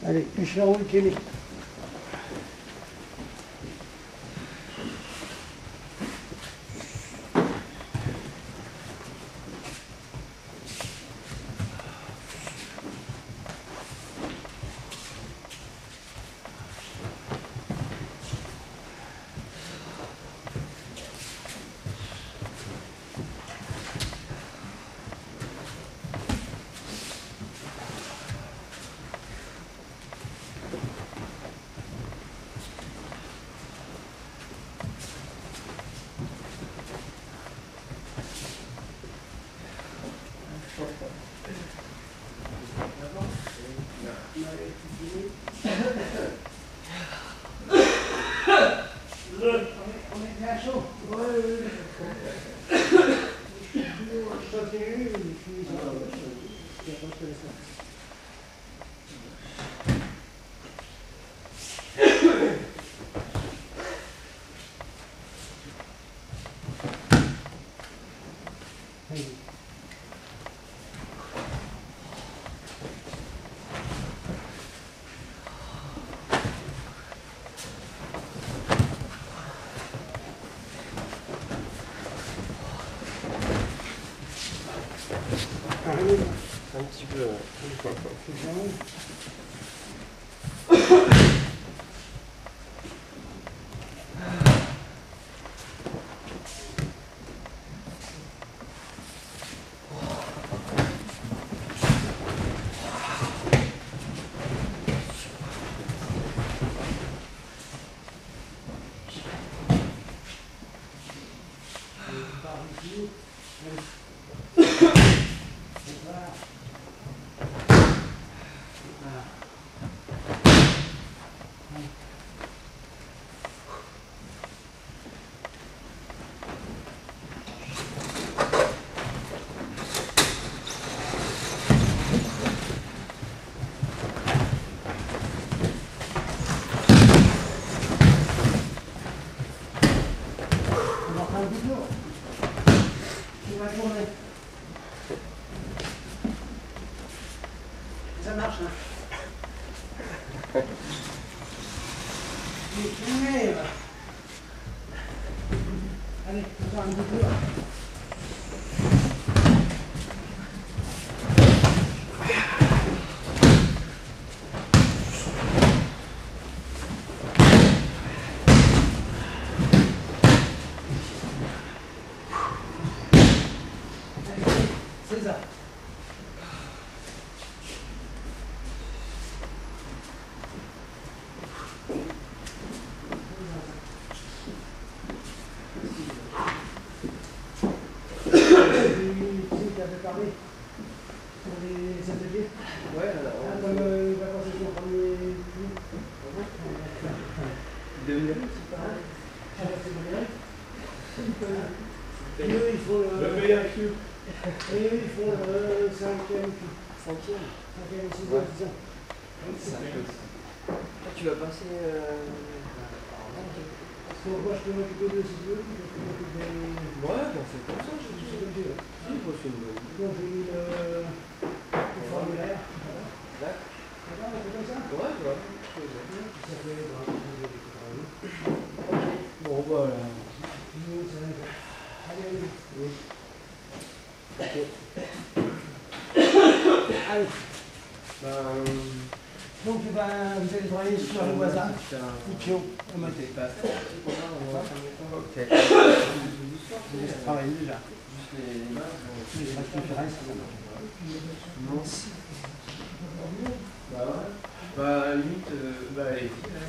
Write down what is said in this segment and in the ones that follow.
Allez, Michel, Kenny. Un petit peu. Ça marche, hein. Allez, encore un petit peu. C'est ça. Parler pour les ateliers. Ouais, comme il va passer son premier eux, il faut le cinquième et sixième, sixième. Tu vas passer. Moi, je peux m'occuper de si tu veux. Ouais, bon, c'est comme ça, je suis comme Dieu. Donc, j'ai mis le formulaire. D'accord. D'accord, on fait comme ça? Ouais, voilà. Ça fait Bon, voilà. Allez, allez. Ok. Allez. Donc, vous allez travailler sur le voisin. Puccio, au maté. Ok. Je travaille déjà. Juste les non. Bah ouais. Bah à la limite, allez.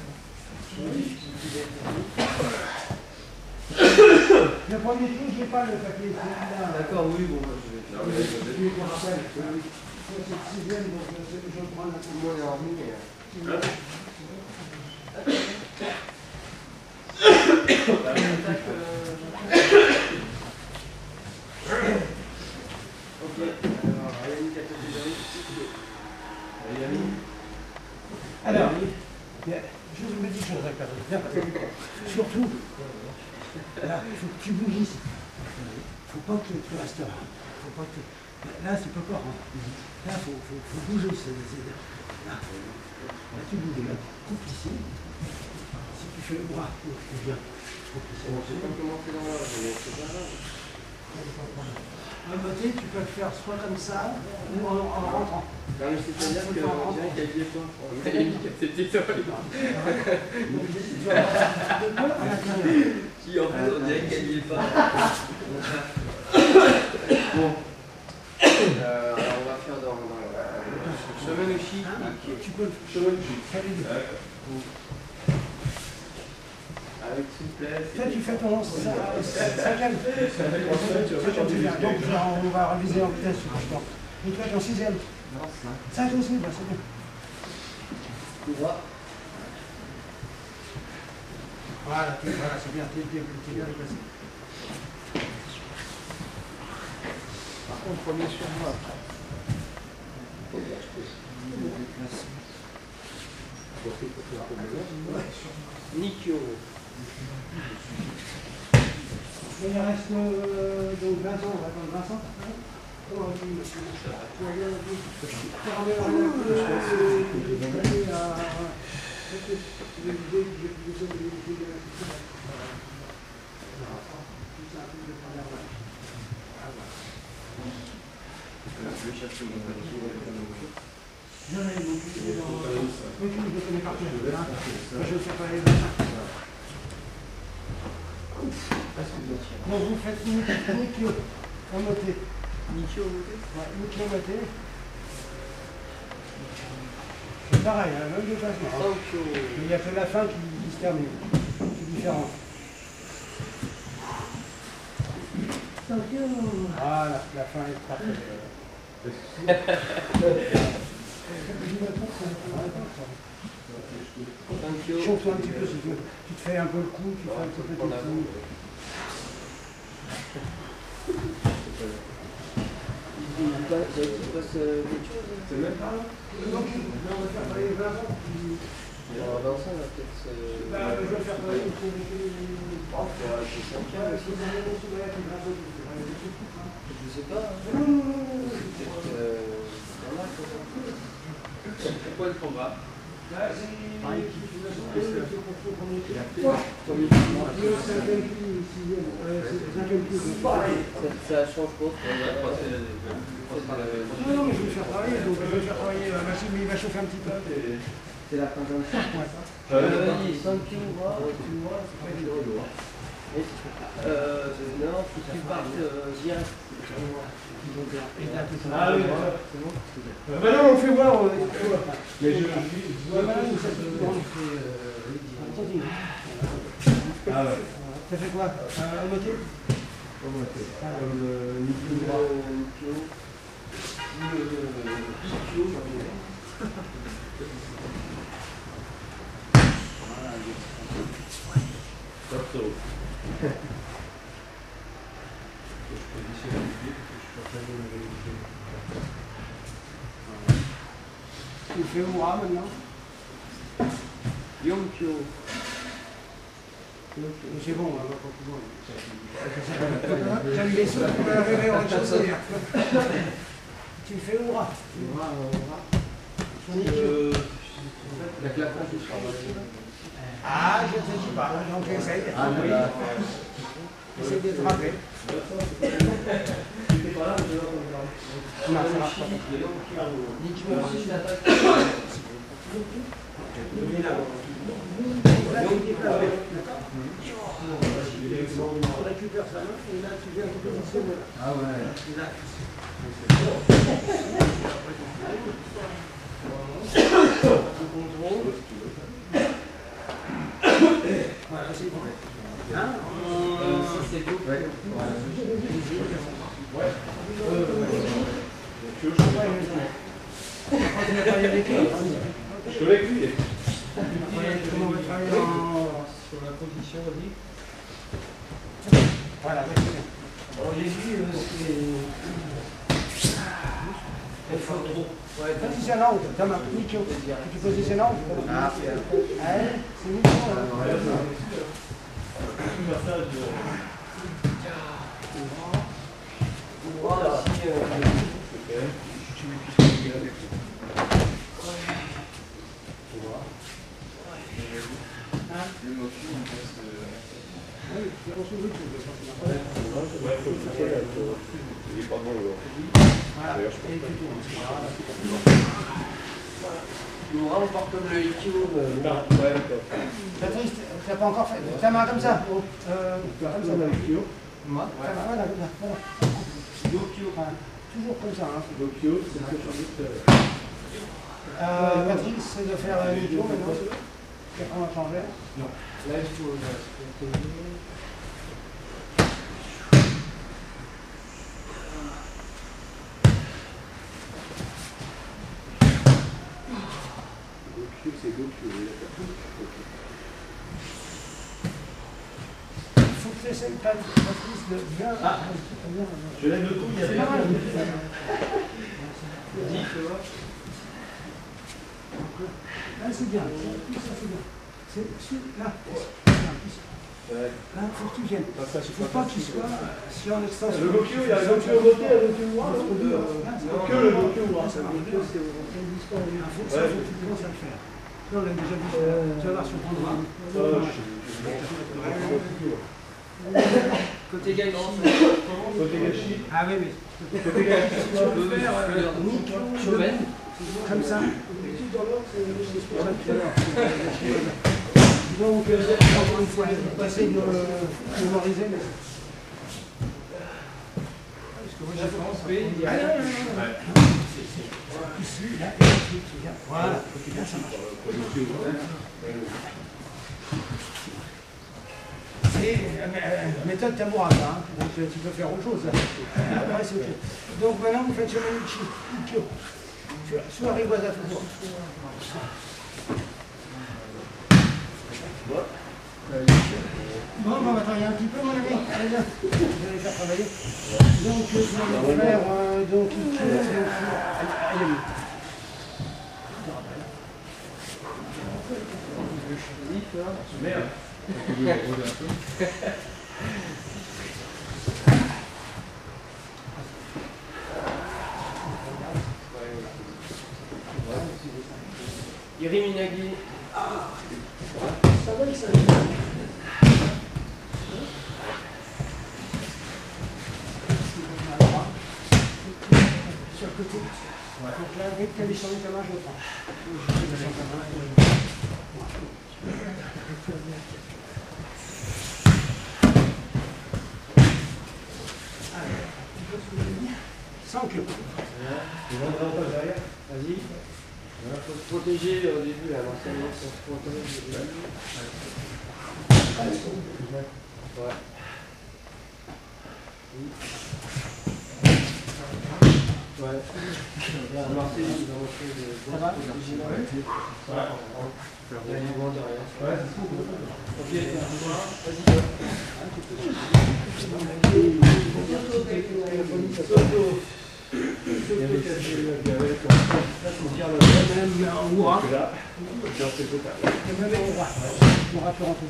Le premier truc, je n'ai pas le papier. D'accord, oui, bon, je vais te Je me rappelle. C'est le sixième, donc je prends la tout le monde est en ligne. Ok, alors, Ayani, tu as fait des amis. Ayani. Alors, je vous me dis une chose, d'accord. Surtout, là, il faut que tu bouges ici. Il ne faut pas que tu restes là. Faut pas que... Là, c'est pas fort. Hein. Là, il faut bouger. Là, tu bouges, là, tu coupes ici. Si tu fais le bras, tu viens. On sait pas comment c'est dans la c'est pas grave. Un beauté, tu peux le faire soit comme ça, ou en rentrant. Non, mais c'est-à-dire qu'on dirait qu'il habillait pas. On a mis que c'était toi. Qui en fait, on dirait qu'il habillait pas. Bon. Alors, on va faire dans chemin de chi. Tu peux Chemin de chi. faire les deux. Avec souplesse. Toi, tu fais ton cinquième. Donc, on va réviser en vitesse. Et toi, ton sixième. Non, 5 aussi, bah, c'est bien. droit. Voilà, c'est bien, t'es bien déplacé. Par contre, premier sur moi. Nikyo. Il reste donc Vincent, on va attendre Vincent. Comment on dit, monsieur? Je vais connais par cœur. Je ne sais pas les donc vous faites Nikyo en moté. Nikyo au moté? Ouais, Nikyo en moté. C'est pareil, hein, même déplacement. Sankyo. Il n'y a que la fin qui se termine. C'est différent. Sankyo. Voilà, la fin est parfaite. Chauffe-toi un petit peu si tu veux. Tu te fais un peu le coup, tu fais un petit peu tes coups. Il passe quelque chose? C'est même pas là? Donc, on va faire travailler Vincent. Alors Vincent va peut-être se... Je vais faire travailler une chose. Je sais pas. C'est quoi le combat? Ça change pas. Non, mais je vais faire travailler. Donc, je vais faire travailler. Maxime, il va chauffer un petit peu. C'est la fin d'un Ouais. Vas-y, 5 tu vois, c'est pas évident. Non, faut que tu partes direct. Ah oui, c'est bon. Maintenant, on fait voir. Mais je ah ouais. Ça fait quoi? Un moté? Un moté. Tu fais Oura maintenant? Yonkyo. C'est bon, on va pas plus loin. J'aime les sous, on va arriver en chanson. Tu fais Oura. La claquante du soir. Ah, je ne sais pas, donc j'essaye. Ah oui. J'essaie de te rappeler. Non, ça marche pas. On récupère sa main et là tu viens te positionner. Ah ouais. Voilà, c'est bon. Hein? Si c'est tout. Ouais. Tu veux changer? Tu n'as pas y aller avec lui? Je te l'ai vu. Comment on va travailler Sur la position, on dit. Voilà, très bien. Alors j'ai vu, c'est trop. Ouais, Positionne en haut, comme un Nikyo. Tu positionnes en haut. Ah, c'est Nikyo. Voilà. Il est pas bon, alors. Voilà. D'ailleurs, je Et tu tournes. On part comme le Ikeo. Patrice, tu n'as pas encore fait. Ta main comme ça. Comme ça. Moi. Voilà, voilà. Dokyo. Toujours comme ça. Hein. Dokyo, c'est ce que je dis. Patrice, c'est de faire un Ikeo maintenant. Après, on va changer. Non. Là, il faut. C'est Dokyo. Il faut que tu essayes, Patrice, de bien. Je lève le cou, il y a C'est pas mal. Dis, tu vois. Là, c'est bien. Ça, c'est bien. C'est là. Là, il faut que tu viennes. Il ne faut pas qu'il soit si en extension. Le Dokyo, il y a le Dokyo beauté, le Dokyo noir. Que le Dokyo noir. Ça marche bien. Il faut que tu commences à le faire. Là, on l'a déjà vu. Tu vas voir, surprendra. Côté Gaïchi. Côté Gachi. Ah oui, oui. Côté Gachi. Tu peux faire Chauvin. comme ça. Donc, encore une fois, passer de mémoriser. Parce que moi, j'ai B. ici, là, et ici, tu viens. Voilà, là, ça marche. C'est méthode Tamura, hein. Donc tu peux faire autre chose. Après, c'est ok. Donc maintenant, vous faites Shomanichi, Ikkyo. Soit Riwaza toujours. Bon, on va travailler un petit peu, mon ami. Allez, viens. Je vais les faire travailler. Donc, tu vas faire donc, Ikkyo, allez. Merde. Iri Minagi. Ça va, ça va. Sur le côté. Donc là, dès que tu as descendu ta main, je le prends. Sans que. Vas-y. Il faut se protéger au début, là, l'enseignement, on se protège. Ouais. Ouais. Marseille, il va montrer de. Ça va? Il y a du vent derrière. Ouais, Ok, Même en Oura. là, Même en Oura. Oura peut rentrer.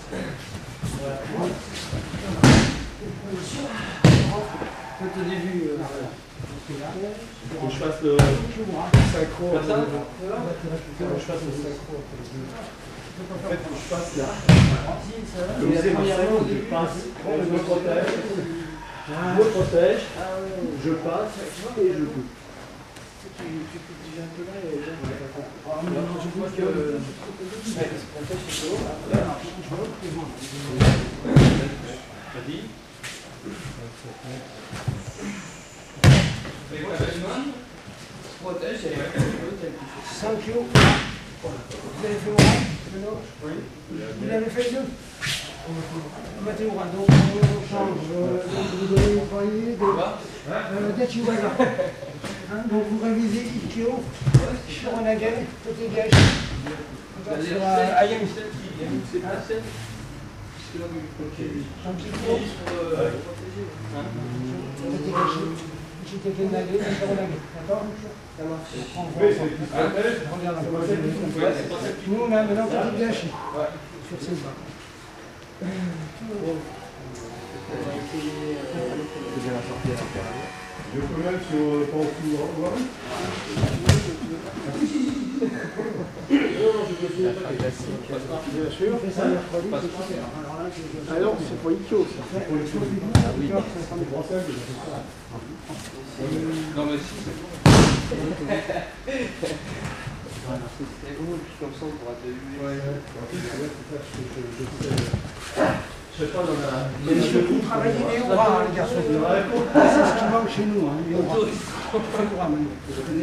Peut-être au début. faut que je fasse le synchro. Comme ça. Faut que je fasse le synchro. En fait, faut que je fasse là. Comme c'est ma faute, je passe, je me protège, je passe et je coupe. Tu peux déjà un peu là et là, je vois que. Vas-y. Protège, 5 kilos. Vous avez fait Oura? Oui. Vous l'avez fait les deux? Vous mettez Oura. Donc on change. Donc vous devez employer d'Achiwaza. Donc vous révisez Ikkyo sur Onagel, côté gage. Sur Ayami. c'est pas celle. Un petit peu. Côté gage. Côté Nagel, sur Onagel. D'accord? Ça marche. Oui, c'est qui se protège. Regarde un peu. C'est pas celle qui Nous on a maintenant côté gage. Sur ces bas. Je peux même sur pas au-dessus. Non, je peux Bien sûr. On fait ça mercredi, c'est super. Alors là, Alors, c'est pour Ikeo, ça. pour les choses du monde, Ah oui. ça sera des grosses œuvres. Non, mais si. C'est bon, et puis comme ça, on pourra te Ouais, je sais pas dans la... Et surtout, travailler les bras, les garçons. C'est ce qui manque chez nous, hein, les bras. Les bras, maintenant.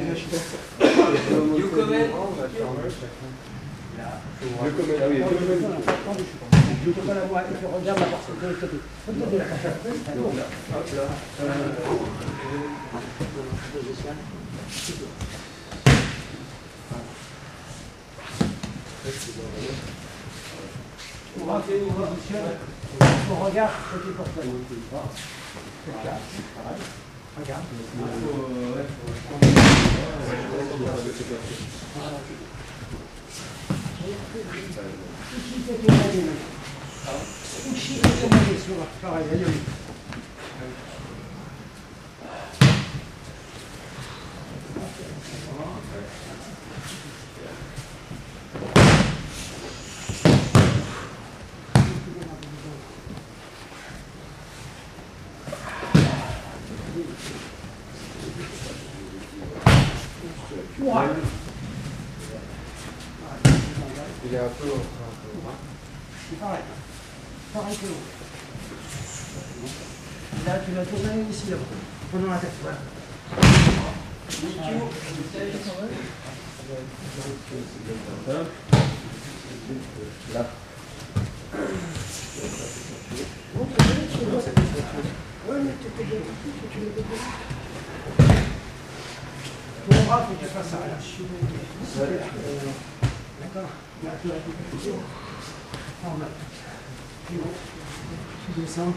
Yokomen. Je te vois la voix et tu regardes la porte de l'autre côté. Regardez la porte. On regarde côté portail. Regarde. Pareil, allez. Il est un peu... C'est pareil. Pareil que l'autre. Là, tu vas tourner ici, là. Prenons la tête, voilà. Là. Oui, mais tu peux bien. Ton bras, il faut que tu fasses ça, là. D'accord. Là, tu vas tout. En bas. Tu descends.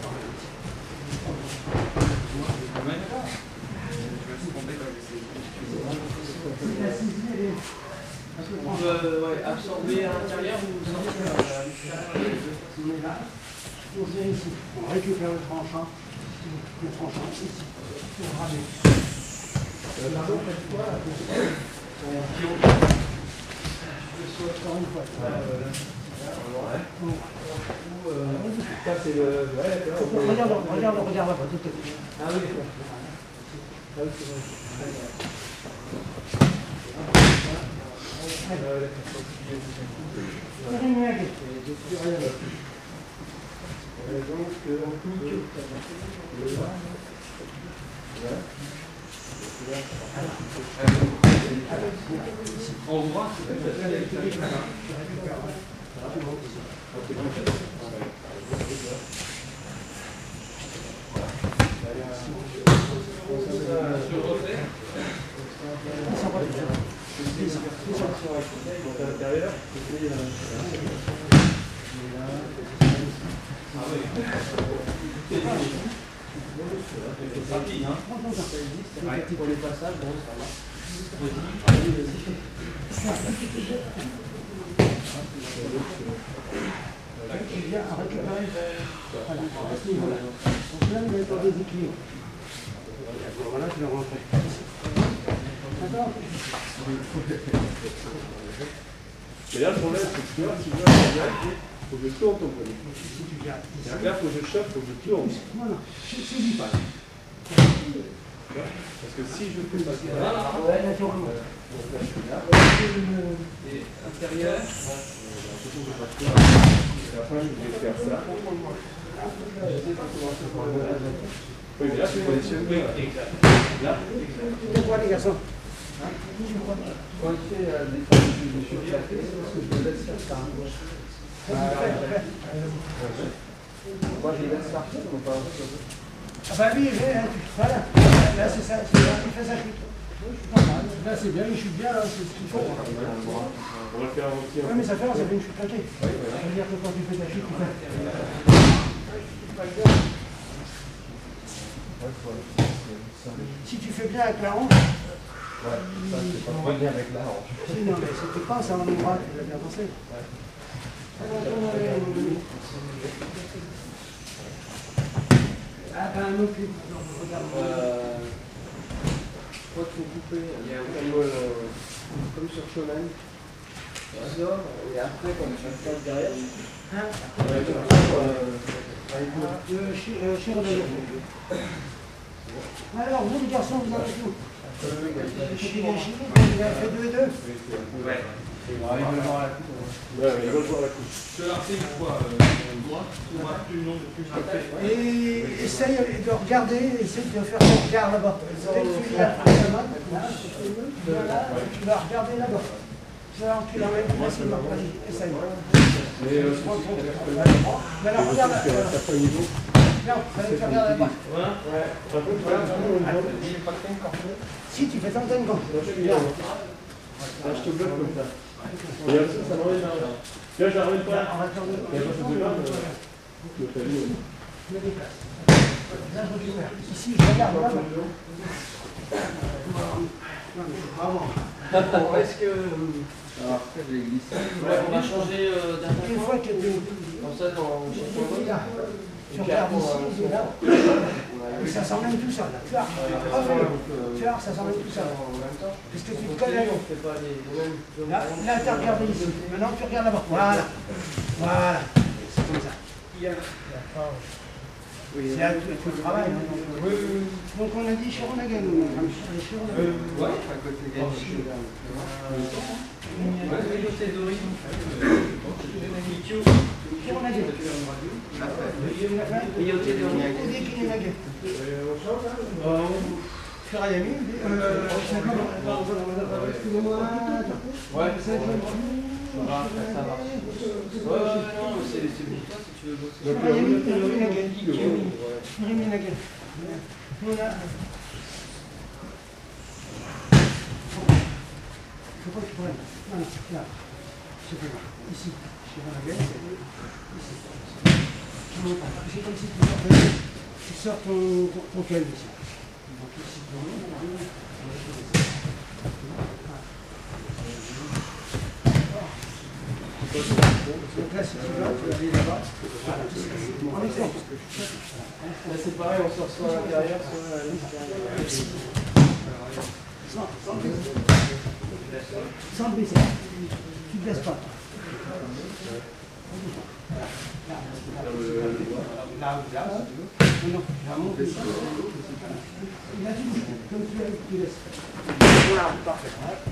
On peut absorber à l'intérieur ou sortir On est là. On vient ici. On récupère le tranchant. Le tranchant ici. Pour ramer. Là, on fait quoi là? Encore une fois. Ça, c'est le... Regarde là-bas, tout est. Ah oui, On voit. pour les passages, bon, ça va. Tu viens à récupérer. Voilà, à ce niveau-là. Donc là, il va être en déséquilibre. Voilà, tu l'as rentré. D'accord? Mais là, le problème, c'est que tu vois, si tu veux, il faut que je tourne ton premier. Si tu viens ici. Et là, il faut que je chope, il faut que je tourne. Voilà, c'est du pas. Parce que si je fais passer là, Ouais, naturellement. Et intérieur. à la fin, je vais faire ça. Oui, mais là, tu positionnes bien. Là. C'est quoi les garçons? Quand tu fais des fois, je suis bien fait, parce que je me laisse faire ça. Moi, je les laisse partir, ou pas? Ah bah oui, voilà. Là, c'est ça, il fait sa chute. Là, c'est bien, il chute bien, là, c'est ce qu'il faut. On va le faire entier. Oui, mais ça fait une chute claquée. Ça veut dire que quand tu fais ta chute, tu fais. Si tu fais bien avec la hanche. Ouais, ça, c'est pas trop bien avec la hanche. Si, non, mais c'était pas ça en bras, tu l'as bien pensé. Ah ben non plus. Je crois qu'il faut couper. Il y a un comme sur chemin. Et après, quand tu passes derrière, Hein alors, vous les garçons, vous avez tout. J'ai bien chiné, vous avez fait 2 et 2. Ouais. ils veulent voir la coupe. Ouais, ils veulent voir la coupe. Je te la refais une fois, moi, plus le nom de plus je le fais. Et essaye de regarder, essaye de faire ton regard là-bas. Dès que tu regardes la main, voilà, tu vas regarder là-bas. Tu l'emmènes facilement. Essaye. Mais alors, regarde. Non, fallait faire regarder là-bas. Si, tu fais ton tango. Je te bloque comme ça. Regarde ça, ça m'enlève là. Là, je la ramène pas. Il n'y a pas de là. Je me déplace. Là, je récupère. Ici, je regarde là-bas. Bravo. Est-ce que. Alors, après, je l'ai glissé. On va changer Une fois que tu comme ça, dans es là, tu regardes ici, et là, et ça s'emmène tout seul. Tu vois, tu vois, ça s'emmène tout seul. Est-ce que tu te connais? Là, tu as regardé ici. Maintenant, tu regardes là-bas. Voilà. Voilà. C'est comme ça. C'est là tout le travail. Donc, on a dit Chironagan. Ouais, à côté de Excusez-moi. Ouais, ça marche. Ouais, non, c'est pour toi si tu veux bosser. Je crois que tu pourrais. Non, non, là. C'est pas grave. Ici. Je vais la gueule. Ici. Tu montes pas. C'est comme si tu sors ton calme ici. Donc ici, donc là, si tu vas aller là-bas. En exemple. Là, c'est pareil, on sort soit à l'intérieur, soit à l'extérieur. Sans le baisser. Tu ne baisses pas. Là, non, la monte ici. Il a tout bougé, comme tu laisses. Voilà, parfait.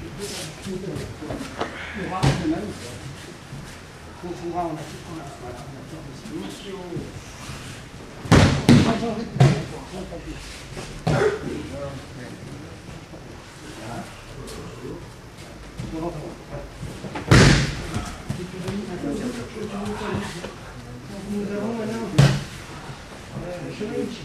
Tu vois, c'est même. Donc, on va, on a tout qu'on a. Voilà, on a tout ici. On va changer de nous avons maintenant le chemin ici.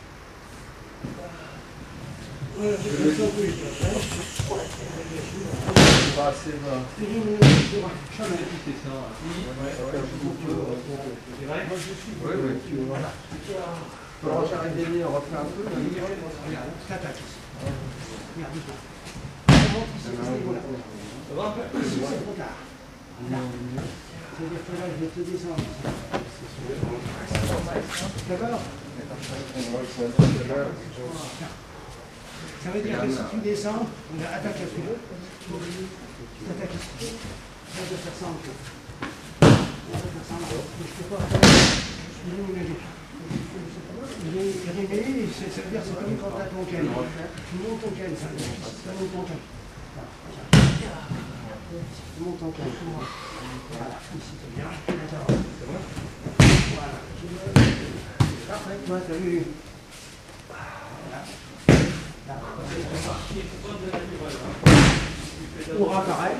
Alors, j'arrête d'élever, on refait un peu. Regarde, t'attaques ici. Regarde, on monte ici, à ce niveau-là. Ici, c'est trop tard. Là. C'est-à-dire que là, je vais te descendre. D'accord? Ça veut dire que si tu descends, on va attaquer plus haut. Tu attaques ici. On va faire ça en plus. On va faire ça en plus. Mais je ne peux pas faire. Je vais ménager. Réveiller, ça veut dire que c'est comme quand tu as ton ken. Tu montes ton ken, ça monte ton ken. Tu montes ton ken. Voilà, ici c'est bien. Voilà. Parfait, toi, tu as vu. Aura pareil.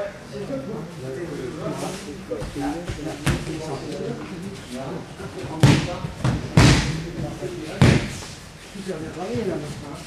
Tout a bien travaillé là.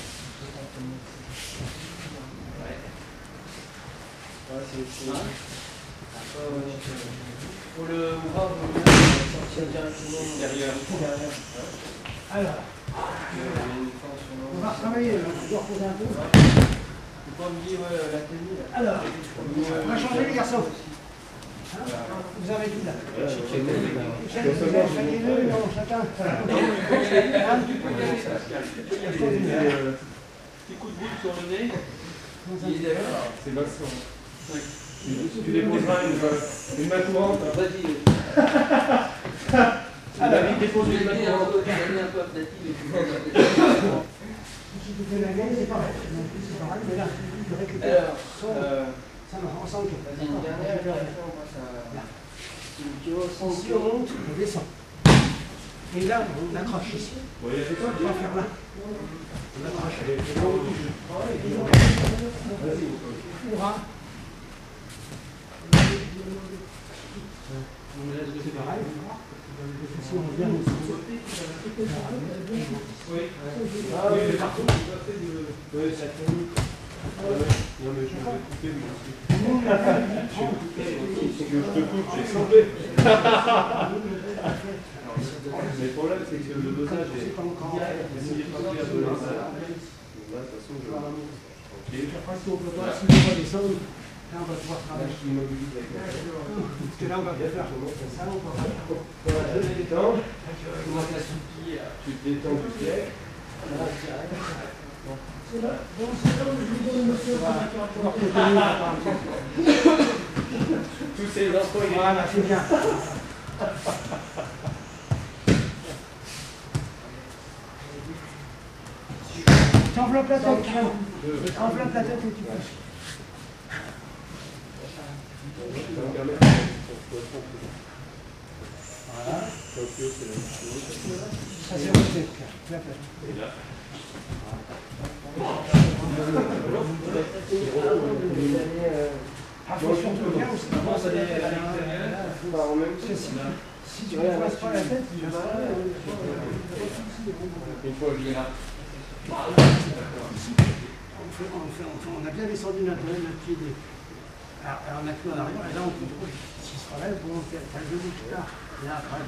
Pour le bras, on va sortir directement derrière. Alors, on va retravailler, on doit reposer un peu. Faut pas me dire la tenue. Alors, on va changer les garçons. Hein, vous avez tout là. Chacun-le, non, chacun. Petit coup de boule sur le nez. Il est d'accord. C'est Vincent. Tu déposeras une main courante. Vas-y. David dépose une main courante. Si tu fais la gaine, c'est pareil. C'est pareil, mais là, tu récupères. Alors, Ça marche ensemble. vas-y, une dernière opération, moi ça. Ici, on monte, on descend. Et là, on accroche ici. Bon, il a fait quoi, On va faire là. On accroche. Vas-y. Hurrah. C'est pareil. Si on vient aussi. Oui. Ah oui, mais par contre, tu dois faire du. Oui, ça fait. Non, mais je vais couper moi aussi. C'est que je te coupe, j'ai sauvé. Mais le problème, c'est que le dosage est. S'il est pas clair de là, de toute façon, je. Tranquille. Après, si on peut pas, si on va descendre, là, on va pouvoir Là, travailler. je t'immobilise avec la tête. Parce que là, on va faire ça, on va faire. Voilà, je les détends. Tu te détends du siècle. C'est là, donc c'est là où je lui donne monsieur Tous ces enfants, il est. Voilà, c'est bien. Tu enveloppes la tête, enveloppe la tête et tu pousses. Voilà. Tokyo, c'est la même chose. Ça c'est resté. Là. Et là. Ah, faut surtout bien aussi. En même temps, Si tu ne passes pas la tête, tu vas pas. une fois que je l'ai là. On a bien descendu notre pied. Alors, on a plus en arrière, et là on contrôle ce qui sera là, bon, t'as le genou plus tard. Et là, après,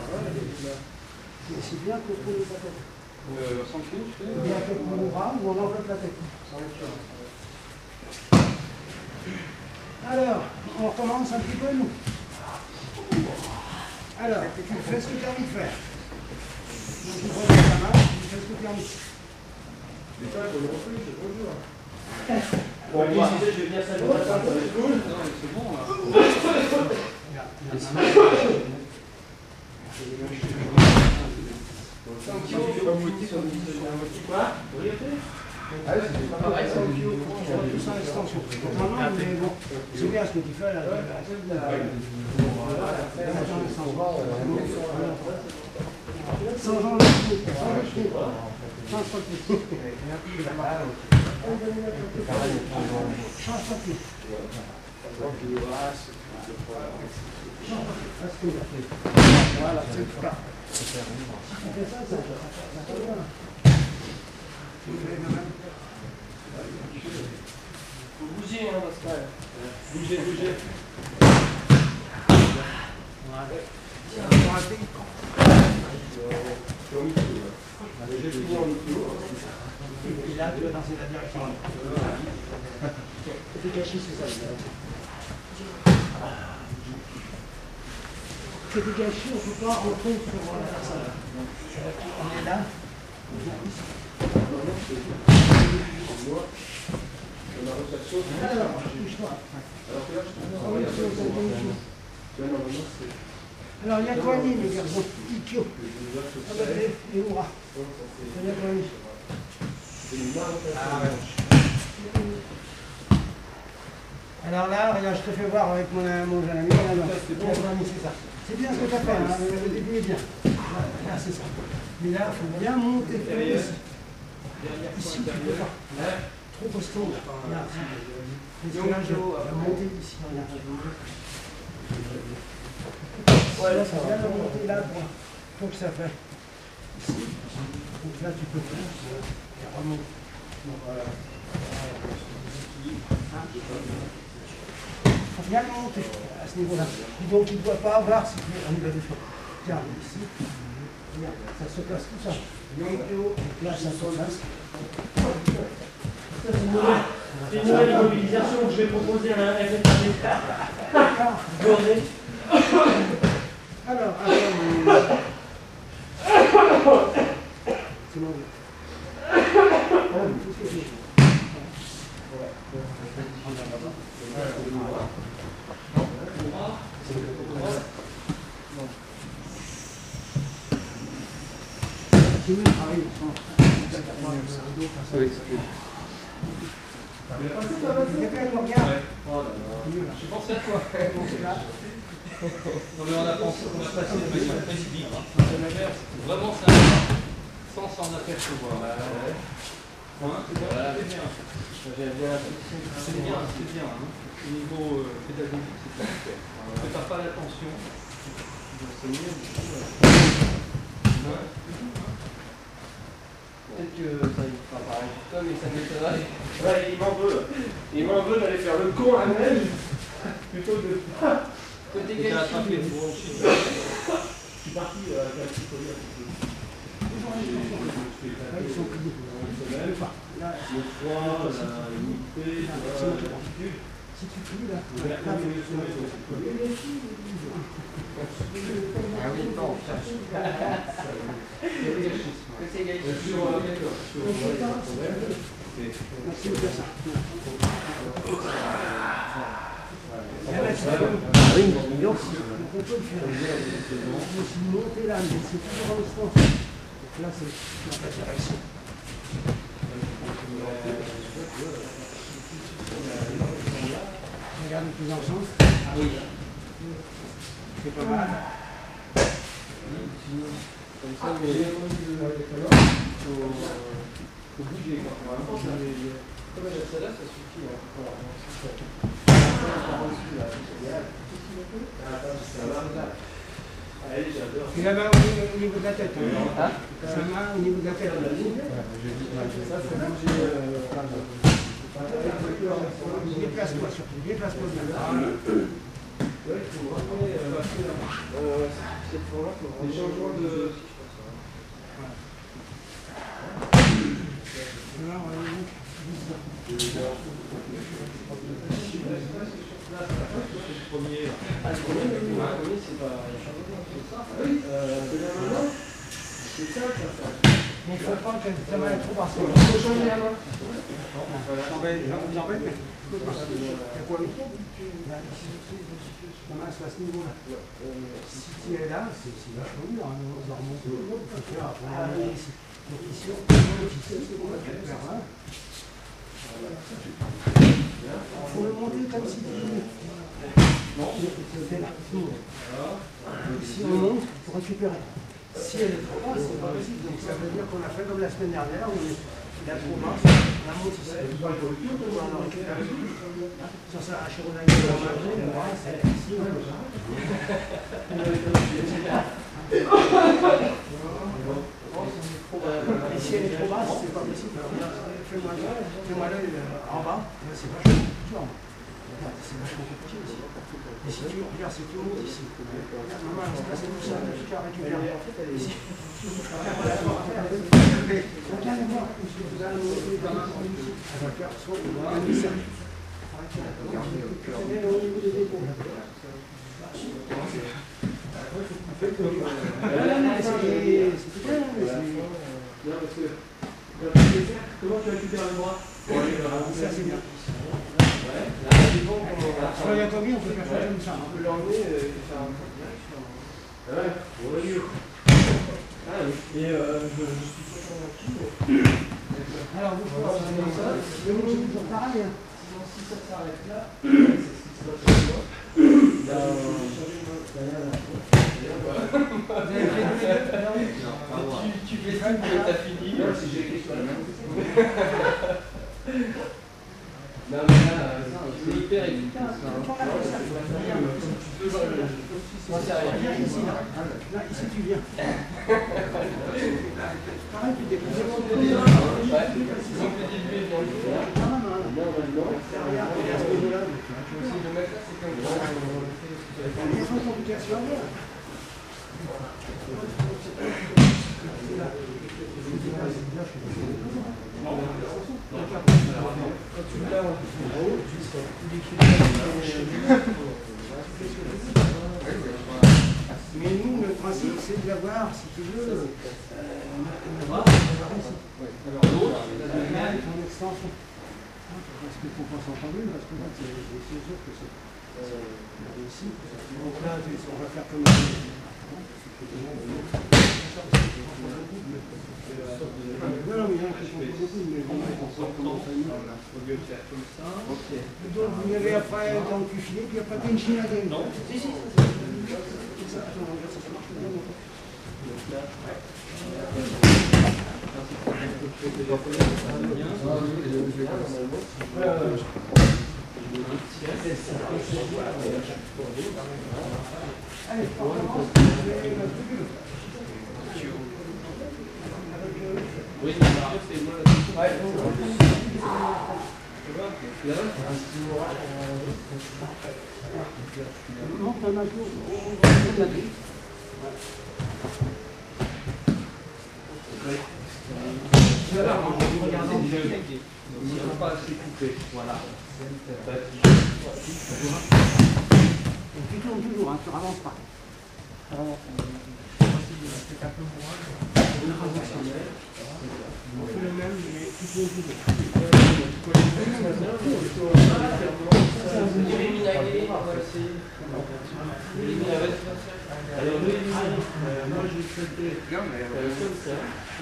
c'est bien contrôler sa tête. Sans clé, tu fais. Il y a quelques bras où on enveloppe la tête. Alors, on recommence un petit peu, nous. Alors, tu fais ce que tu as envie de faire. Donc, tu prends ta main, tu fais ce que tu as envie de faire. Mais ça, je le refais, c'est bonjour. Bon, moi, je vais bien saluer ça, ça va être cool. Non, mais c'est bon, là. Quoi? Ah oui, c'est pas pareil, ça. Tout ça, extension. Non, mais bon, c'est bien ce que tu fais là. Sans enlever le pied. Change pas le pied. Change pas le pied. Voilà, c'est le cas. Si tu fais ça, ça va bien. Tu fais la même. Faut bouger, hein, Pascal. Bougez, bougez. Voilà. Et là, tu vas danser la direction. C'est caché, c'est ça. C'est caché, on ne peut pas rentrer sur la personne. On est là. Alors, touche-toi. Alors, il y a Kwani, les garçons. Ikyo. Et Oura. Il y a Kwani. Alors là, regarde, je te fais voir avec mon jeune ami. C'est bon, c'est ça. C'est bien ce que tu as fait, hein. Le début est bien. Là, c'est ça. Mais là, il faut bien monter. Ici, tu peux pas. Trop costaud. Là, là, je vais monter ici. Ouais, là, ça va bien monter là pour que ça fait. Ici. Donc là, tu peux faire. Et remonte. Voilà. Il faut bien monter à ce niveau-là. Donc il ne doit pas avoir si tu veux, un niveau de fois. Tiens, ici. Regarde, ça se place tout ça. Donc là, ça se place. C'est une nouvelle immobilisation que je vais proposer à un FFA. Gorée. Alors, c'est bon. J'ai pensé à toi. Non mais on a passé de manière précise. Vraiment simple, sans s'en apercevoir. C'est bien. Au niveau pédagogique, c'est super. Tu n'as pas l'attention. Peut-être que ça ne fera pas pareil pour toi, mais ça m'étonnerait. Ouais, il m'en veut d'aller faire le con à neige plutôt que de. Côté gars, je suis parti avec un petit collier. Le froid, l'humidité, Si tu plies là, monter là, mais c'est toujours dans le sens. Là, c'est la direction. Regarde de plus en sens. Ah oui. C'est pas mal. Comme ça, mais faut bouger. Comme elle a celle-là, ça suffit. Allez, j'adore. Et la main au niveau de la tête. Sa main au niveau de la tête. Déplace-toi surtout. Déplace-toi bien. Cette fois-là, il faut des changements de. Mais il faut pas que ta main est trop basse. Il faut changer la main. J'embête, mais. C'est quoi le La main soit à ce niveau-là. Si tu es là, c'est vachement dur. On va remonter le dos. Il faut faire après. Donc ici, on peut faire là. Il faut le monter comme si tu voulais. Si on monte, il faut récupérer. Si elle est trop basse, c'est pas possible. Donc ça veut dire qu'on a fait comme la semaine dernière, où il a trop basse, on la monte ici. On la récupère. Sur ça, à Chironaï, on va manger, le bras, c'est ici. Et si elle est trop basse, c'est pas possible. Fais-moi l'œil en bas, c'est vachement dur. C'est vachement compliqué ici. Et si tu regardes, si tu montes ici, maman, elle se passe tout ça, tu as récupéré. Ici. Regarde moi, vous allez monter dans la main ici. Elle va faire soit un cercle. Regardez au niveau des épaules. C'est bien, mais Non, parce que. Comment tu récupères le bras? ça c'est bien. Sur la Togi, on peut faire ça comme ça. On peut l'enlever et faire un truc. Ouais, oui. Ah oui. Et je suis alors, vous pouvez ça. C'est toujours pareil. Si ça s'arrête là, tu fais ça, mais t'as fini. Non, si j'ai écrit sur la main. Non, mais là, c'est hyper efficace. Ici, là, ici, tu viens. Pareil, tu déposes. Mais nous, le principe, c'est d'avoir, si tu veux, une bras, ici. Alors l'autre, ton extension. Parce qu'il ne faut pas s'entendre, parce que là, c'est sûr que c'est ici. Donc là, on va faire comme non, mais il y a un qui beaucoup, mais on commence à nous. Au lieu de faire comme ça. Ok. Donc, vous avez après, donc, tu finis, puis après, tu as une chine à game. Non. Si, si, ça, attends, regarde, ça marche bien. Donc là, Allez, oui, c'est moi la non, t'en as toujours. Ils ne sont pas assez coupés. Voilà. Tu tournes toujours, hein, tu ne ralentes pas. On fait le même, mais tu tournes toujours. Alors, moi je souhaitais comme ça.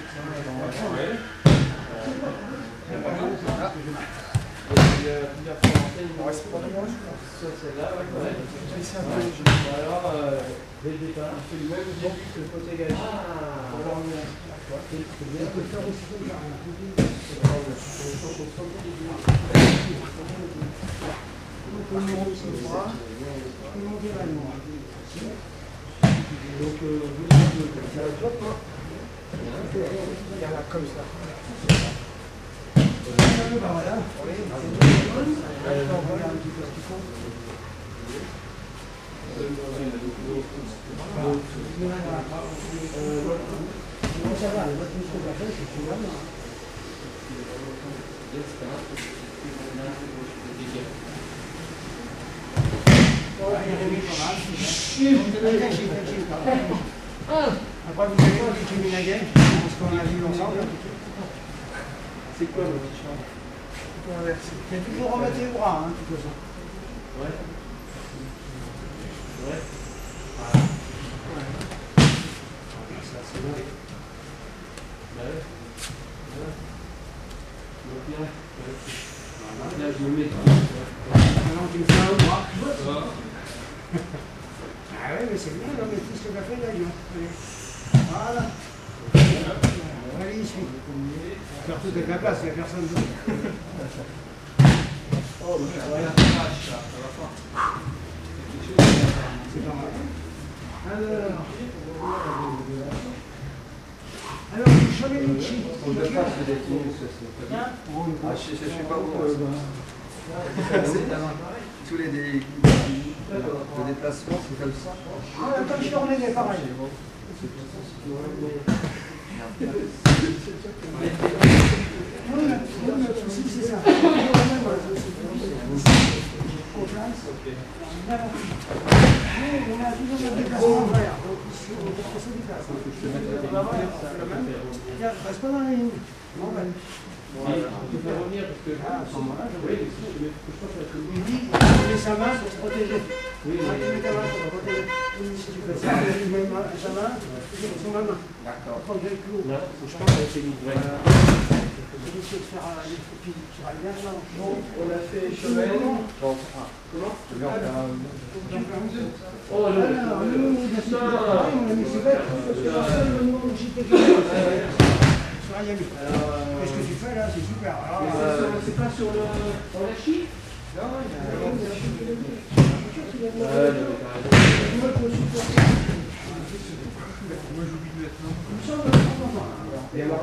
Soit celle-là, ouais. Alors, dès le départ, on fait le même début que le côté gagé. Comme ça. Après, vous savez, on dit qu'il y a une game, parce qu'on a vu ensemble. C'est quoi le petit champ? Il faut toujours remettre les bras, hein, de toute façon. Ouais. Ouais. Ça, c'est bon. Ouais. Donc là, je me mets. Maintenant, tu me fais un bras. Voilà. Ah ouais, mais c'est bien, non, mais tout ce que tu as fait là, allez. Voilà. Allez, ici. Faire tout avec la place, il n'y a personne d'autre. Oh, mais ça va pas. C'est pas mal. Alors, le Chavelici. On ne pas se détourner, ça. Ah, je suis pas bon. Tous les déplacements, c'est comme ça. Ah, comme je tournais, pareil. Oui, le souci, c'est ça. On a toujours le déplacement en vert. Donc ici, on se déplace. Tiens, reste pas dans la ligne. Bon, ben. Tu peux revenir parce que. À ce moment-là, je Oui, vais. mais je pense que Il dit, il met sa main pour se protéger. oui, Tu mets ta main pour te protéger. Si tu fais ça, il met sa main, toujours sur ma main. D'accord. Pour protéger le clou. non, je pense que c'est libre. Il essaie de faire les copies. Tu vas bien là. Bon, on a fait chemin. Bon, Comment? Oh, alors, nous, bien sûr, on a mis ce bête, parce que la seule, le nom de JPG, sur Ayami. Qu'est-ce que tu fais là? C'est super. Alors, C'est pas sur le. Dans la chie? non, il y a Moi j'oublie de mettre non. Et alors,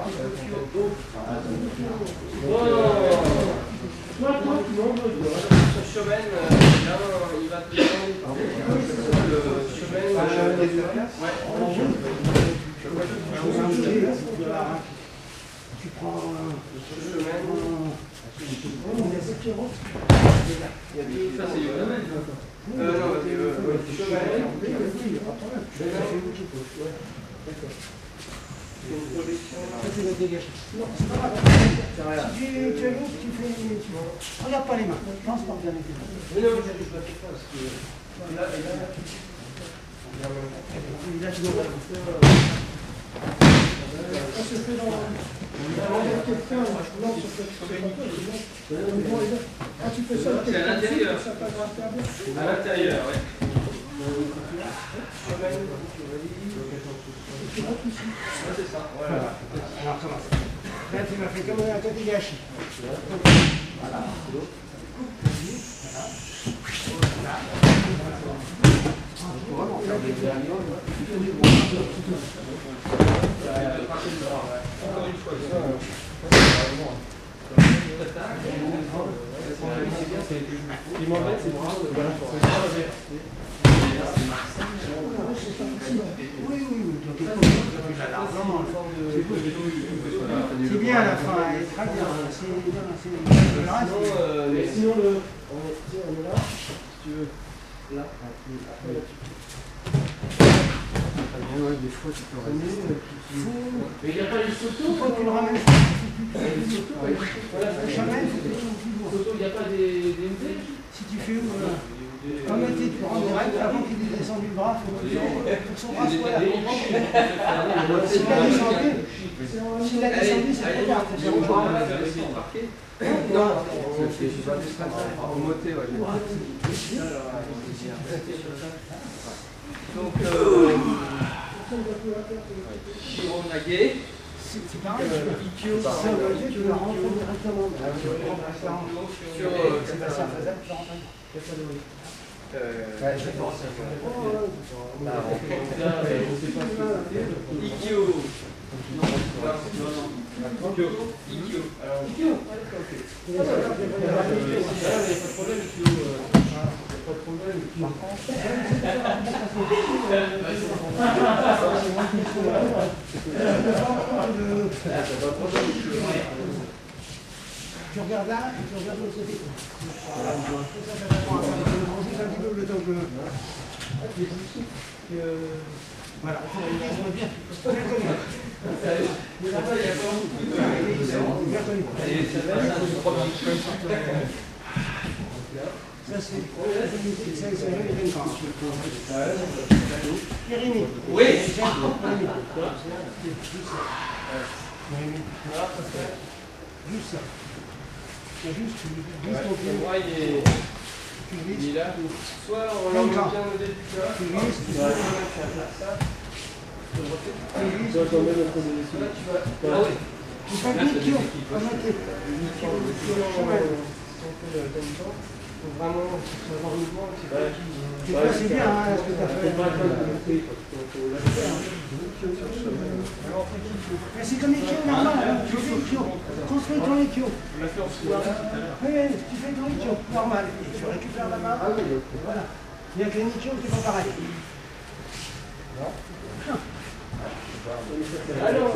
Toi, tranquillement, ce chemin, il va te prendre le chemin. tu prends Ce chemin. Ça, c'est du domaine. Non, chemin. Ça, tu vas te dégager. Non, c'est pas grave. Si tu as l'autre, tu fais. Regarde pas les mains. Lance par bien les mains. Mais non, je ne pas faire ça parce que. Là, tu dois voir. Ça se fait dans. Ah, tu fais ça. C'est à l'intérieur. À l'intérieur, oui. C'est ça, voilà. Alors, commence. Là, tu m'as fait comme un Tokigashi. Voilà. Ce qui m'embête, c'est vraiment de voilà. Oui. C'est bien à la fin, elle est très bien. Sinon, on est là, si tu veux. Là. Des fois, tu peux rester. Mais il n'y a pas les photos. Faut que tu le ramènes. Voilà, Le chemin, il faut que tu le photos, il n'y a pas des MD. Si tu fais où comme tu peux rendre direct avant qu'il ait descendu le bras, il faut que son bras soit là. S'il a descendu, c'est trop tard. Non, c'est au moté, ouais. Donc, Shironage. C'est pareil, tu la rentres directement. Sur Sébastien Fazal, tu la rentres. Ikyo. Tu regardes là et tu regardes de l'autre côté. Juste un petit peu le temps que. Voilà, il faut bien. Ça c'est Pyrénées. Oui. Juste ça. C'est juste ton pied. Moi, il est là. Soit on l'emmène bien au début, tu vois. Tu glisses, tu Là, tu vas. tu fais le Nikyo. Vraiment, savoir le mouvement, c'est pas C'est bien hein, ce que tu as fait. Mais c'est comme les Kyo normal, hein. Tu fais le Kyo. Construis ton Kyo. Oui, tu fais ton Kyo normal. Et tu récupères la main. Voilà. Bien que les Kyo, c'est pas pareil. alors,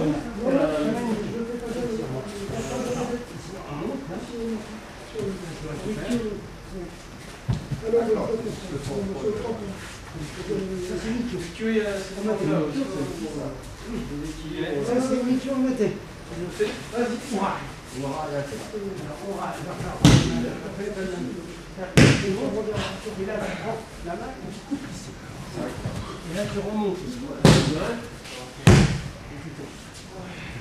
Ça c'est Nikyo. tu es là aussi. Ça c'est Nikyo noté. Vas-y, Et là, tu prends la main et tu coupes ici. Et là, tu remontes ici.